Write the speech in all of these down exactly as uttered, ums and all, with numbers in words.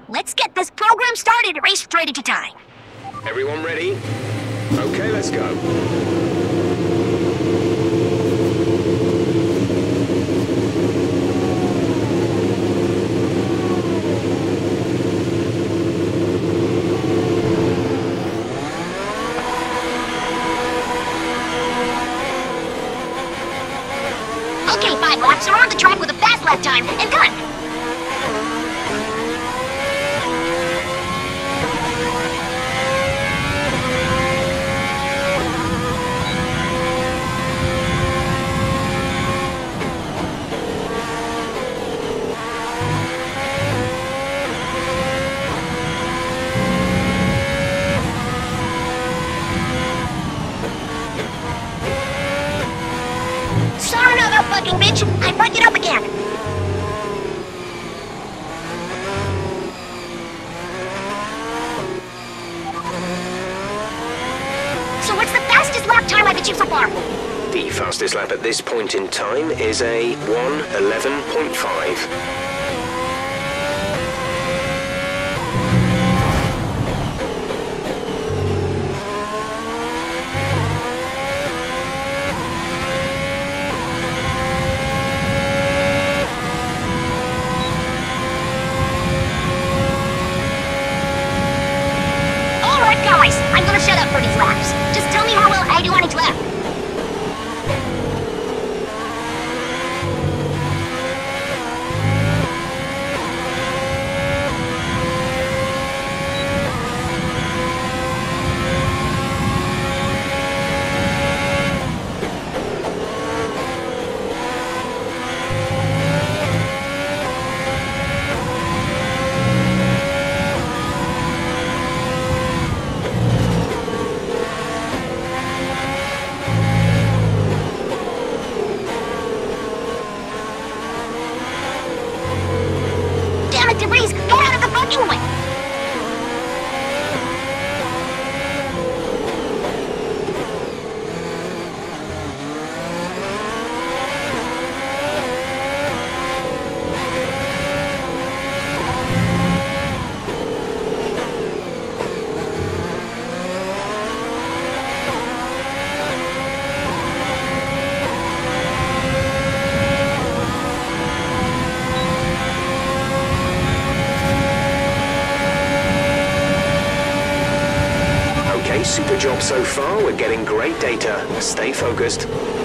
Let's get this program started and race straight into time. Everyone ready? Okay, let's go. Okay, five laps around the track with a fast lap time, and done! Sorry, another fucking bitch! I fucked it up again! So what's the fastest lap time I've achieved so far? The fastest lap at this point in time is a one eleven point five. Alright guys, I'm gonna shut up for these laps. Just tell me how well I do on each lap. Damn it, DeVries! Get out of the fucking way! Okay, super job so far. We're getting great data. Stay focused.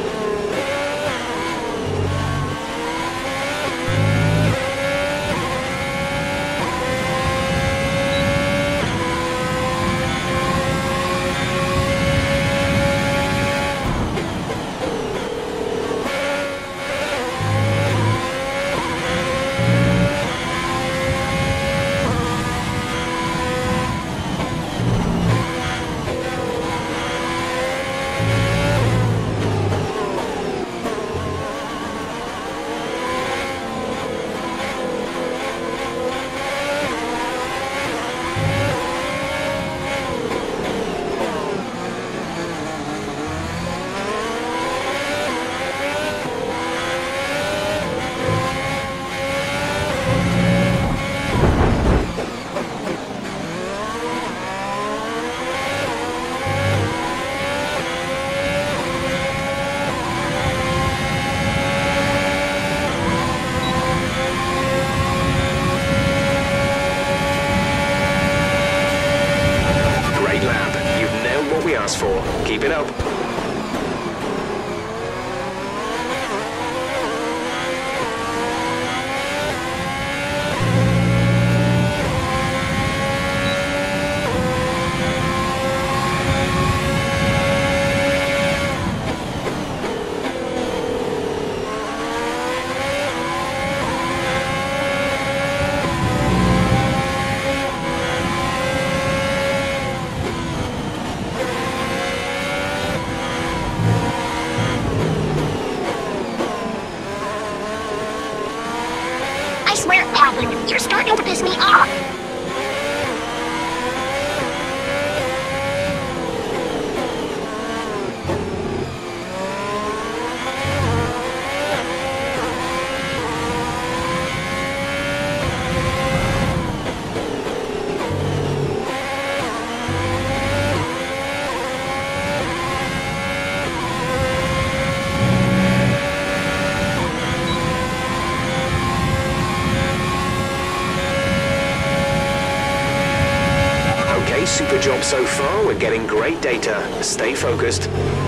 Great lap. You've nailed what we asked for. Keep it up. I swear, Alvin, you're starting to piss me off! super job so far. We're getting great data. Stay focused.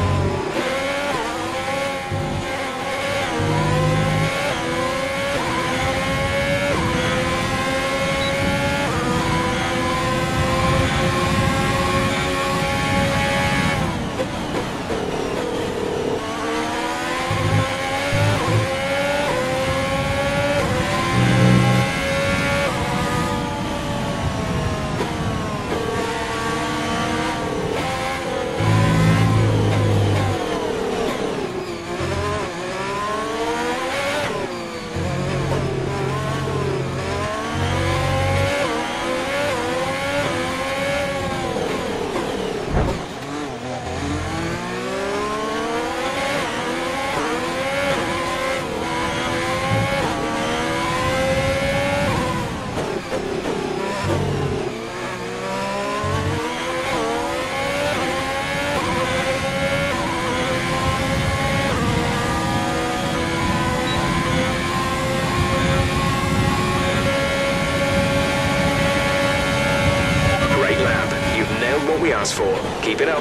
For. Keep it up.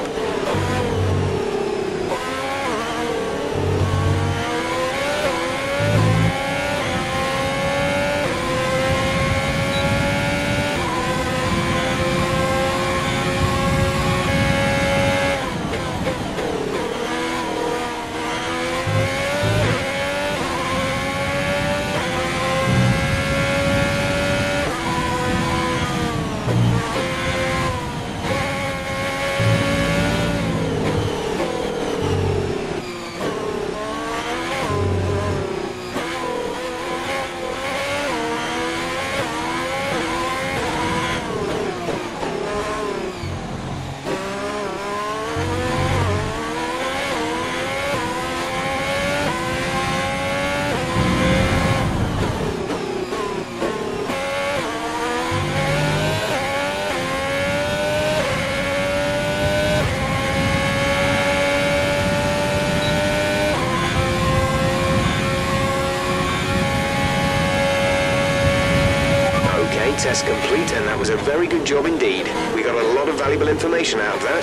Test complete, and that was a very good job indeed. We got a lot of valuable information out of that.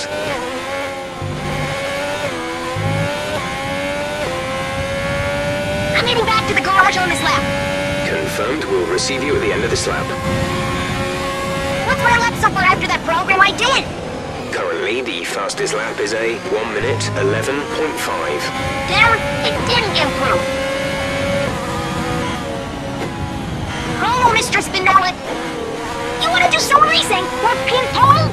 I'm heading back to the garage on this lap. Confirmed. We'll receive you at the end of this lap. What's my lap so far after that program I did? Currently, the fastest lap is a one minute eleven point five. Damn, it didn't improve. Oh, Mister Spinella. You want to do some racing or pinball?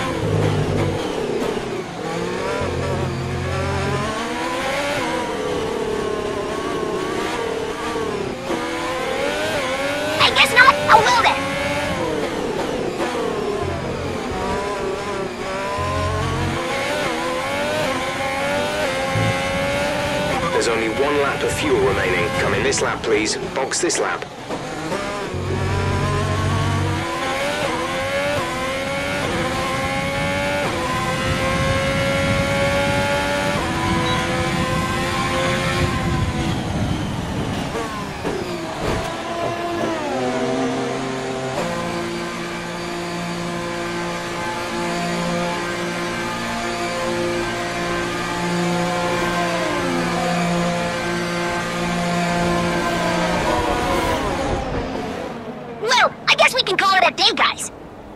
I guess not. I will then. There's only one lap of fuel remaining. Come in this lap, please. Box this lap. Day, guys.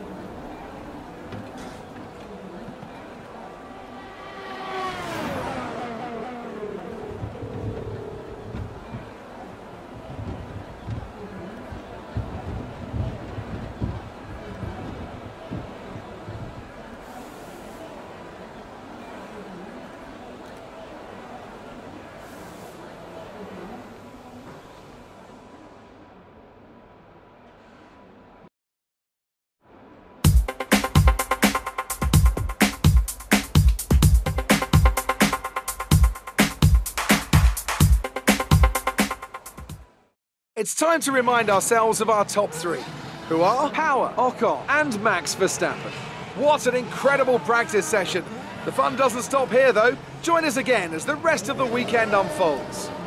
It's time to remind ourselves of our top three, who are Power, Ocon and Max Verstappen. What an incredible practice session. The fun doesn't stop here though. Join us again as the rest of the weekend unfolds.